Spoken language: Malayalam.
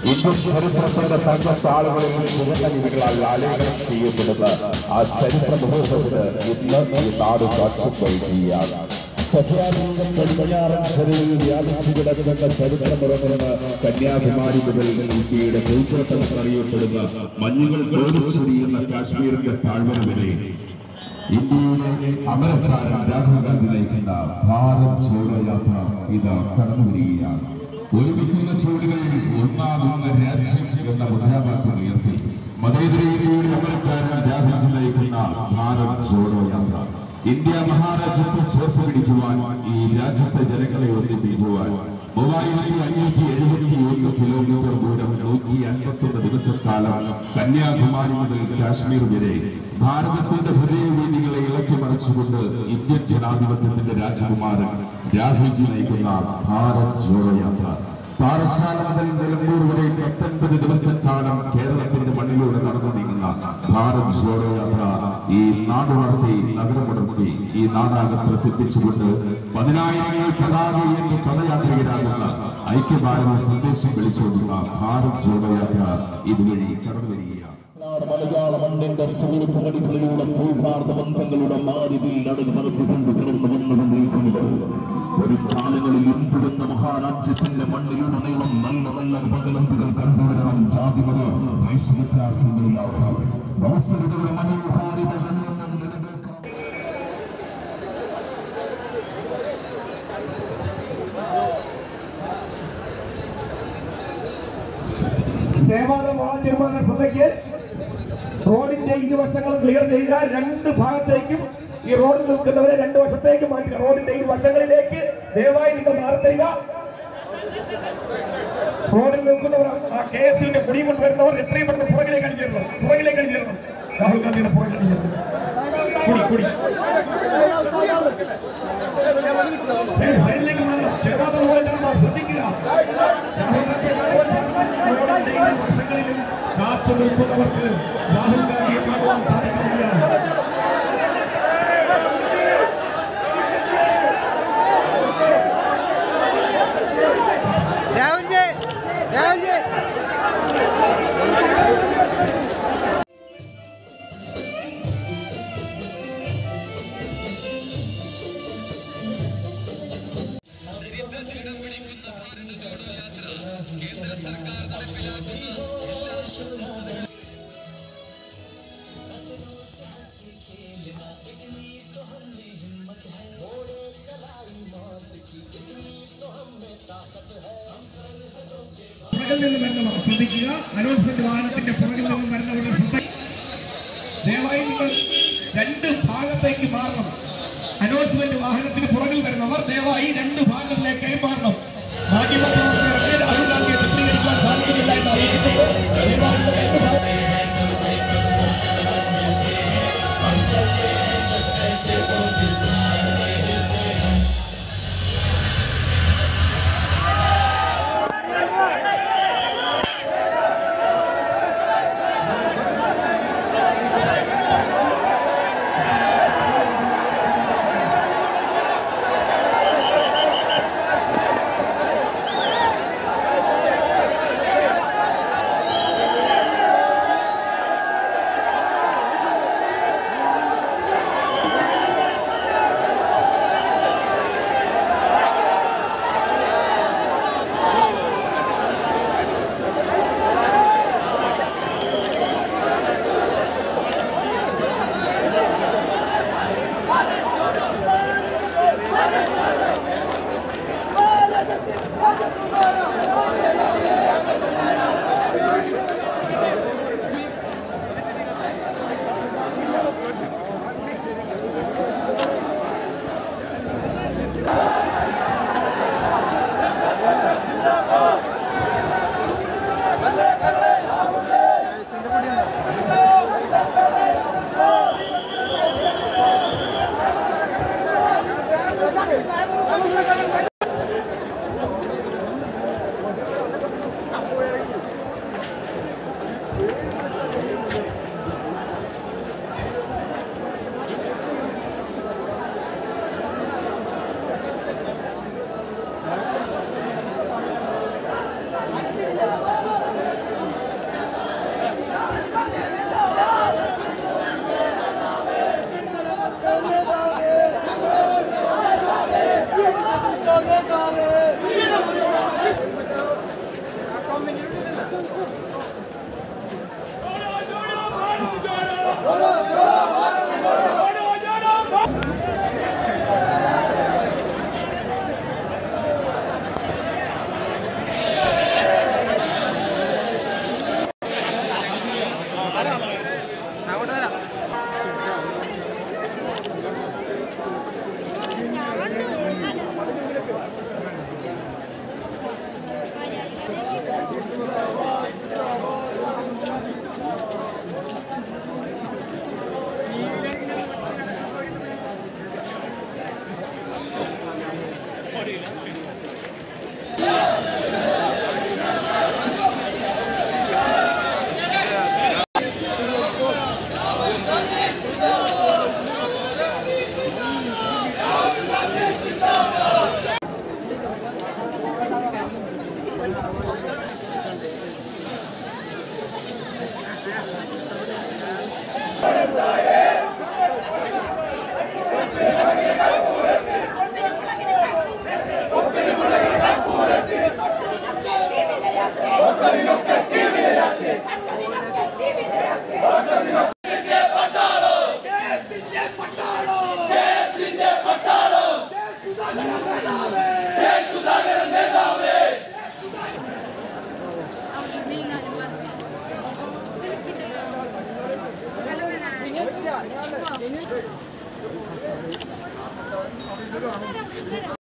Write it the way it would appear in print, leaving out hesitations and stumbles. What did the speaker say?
ഇന്ത്യൻ ചരിത്രത്തിന്റെ തങ്കത്താളുകളിൽ സുവർണലിപികളാൽ ആലേഖനം ചെയ്യപ്പെടുന്ന ആ ചരിത്ര മുഹൂർത്തത്തിന് ഇന്ന് ഈ നാട് സാക്ഷ്യം വഹിക്കുകയാണ്. സഹ്യാദ്രിയുടെ പടിഞ്ഞാറൻ ചെരുവിൽ വ്യാപിച്ചു കിടക്കുന്ന ചരിത്രമുറങ്ങുന്ന കന്യാകുമാരി മുതൽ ഇന്ത്യയുടെ ഭൂപ്രതലമറിയപ്പെടുന്ന മഞ്ഞുകൾ കോടിച്ചൊരിയുന്ന കാശ്മീരിന്റെ താഴ്വര വരെ ഇന്ത്യയുടെ അമരക്കാരൻ രാഹുൽ ഗാന്ധി നയിക്കുന്ന ഭാരത് ജോഡോ യാത്ര ഇത് കടന്നുവരികയാണ്. ഒരുമിക്കുന്ന ചുവടുകളിൽ ഒന്നാകുന്ന രാജ്യം എന്ന മുദ്രാവാക്യം ഉയർത്തി മതേതരയുടെ അമരക്കാരൻ രാഹുൽ നയിക്കുന്ന ഭാരത് ജോഡോ യാത്ര ഇന്ത്യ മഹാരാജ്യത്തെ ചേർത്ത് പിടിക്കുവാൻ, ഈ രാജ്യത്തെ ജനങ്ങളെ ഒന്നിപ്പിക്കുവാൻ 3571 കിലോമീറ്റർ ദൂരം 151 ദിവസക്കാലം കന്യാകുമാരി മുതൽ കാശ്മീർ വരെ ഭാരതത്തിന്റെ ഹൃദയവേദികളെ ഇളക്കി മറിച്ചുകൊണ്ട് ഇന്ത്യൻ ജനാധിപത്യത്തിന്റെ രാജകുമാരൻ രാഹുൽജി നയിക്കുന്ന ഭാരത് ജോഡോ യാത്ര പാറശാല മുതൽ നിലമ്പൂർ വരെ 19 ദിവസക്കാലം കേരളത്തിന്റെ മണ്ണിലൂടെ നടന്നു നീങ്ങുന്ന ഭാരത് ജോഡോ യാത്ര ഈ നാടുണർത്തി നഗരമുണർത്തി ഈ നാടാകെ പ്രസിദ്ധിച്ചുകൊണ്ട് 10,000 പതാകയെന്ന് പദയാത്രികരാകുന്ന ഐക്യഭാരത സന്ദേശം വിളിച്ചോടുന്ന ഭാരത് ജോഡോ യാത്ര ഇതുവഴി കടന്നു വരികയാണ്. മലയാള മണ്ണിന്റെ സുഹൃത്തുക്കളിലൂടെ സൗഹാർദ്ദ ബന്ധങ്ങളുടെ മാരിതിൽ നടന്നു നടത്തിക്കൊണ്ട് കടന്നു വന്നുകൊണ്ടിരിക്കുന്നത് ഒരു കാലങ്ങളിൽ ഇന്ത്യയെന്ന മഹാരാജ്യത്തിന്റെ മണ്ണിലുടനീളം നല്ല നല്ല ഉപകലംബികൾ കണ്ടുവരണം. ജാതിമത വൈശ്വവ്യത്യാസങ്ങളിലാവാം അവസരങ്ങളുടെ മനോഹാരിത നിലനിൽക്കണം. തീരുമാനം ശ്രദ്ധയ്ക്ക് റോഡിന്റെ ഇരുവശങ്ങളും ക്ലിയർ ചെയ്യുക. രണ്ട് ഭാഗത്തേക്കും ഈ റോഡിൽ നിൽക്കുന്നവരെ 2 വശത്തേക്ക് മാറ്റുക. റോഡിന്റെ ഇരുവശങ്ങളിലേക്ക് ദയവായി നിങ്ങൾ മാറി തരിക. റോഡിൽ നിൽക്കുന്നവർ ആ KSUവിന്റെ കൊടിയും കൊണ്ട് വരുന്നവർ എത്രയും പെട്ടെന്ന് പുറകിലേക്ക് അണിഞ്ഞിരണം. രാഹുൽ ഗാന്ധിയുടെ പുറകിലേക്ക് സൈഡിലേക്ക് മാറണം. ശ്രദ്ധിക്കുക. വർഷങ്ങളിലും കാത്തു നിൽക്കുന്നവർക്ക് രാഹുൽ ഗാന്ധിയെ കാണുവാൻ സാധിക്കുന്നില്ല. ശ്രദ്ധിക്കുക. അനൗൺസ്മെന്റ് വാഹനത്തിന്റെ പുറകിൽ നിന്നും വരുന്നവരുടെ ശ്രദ്ധ ദയവായി നിങ്ങൾ 2 ഭാഗത്തേക്ക് മാറണം. അനൗൺസ്മെന്റ് വാഹനത്തിന് പുറകിൽ വരുന്നവർ ദയവായി 2 ഭാഗങ്ങളിലേക്ക് മാറണം. മാധ്യമപ്രവർത്തകർക്ക് രാഹുൽ ഗാന്ധിയെ ചിത്രീകരിക്കാൻ സാധിക്കുന്നില്ല എന്ന് അറിയിച്ചിട്ടുണ്ട്.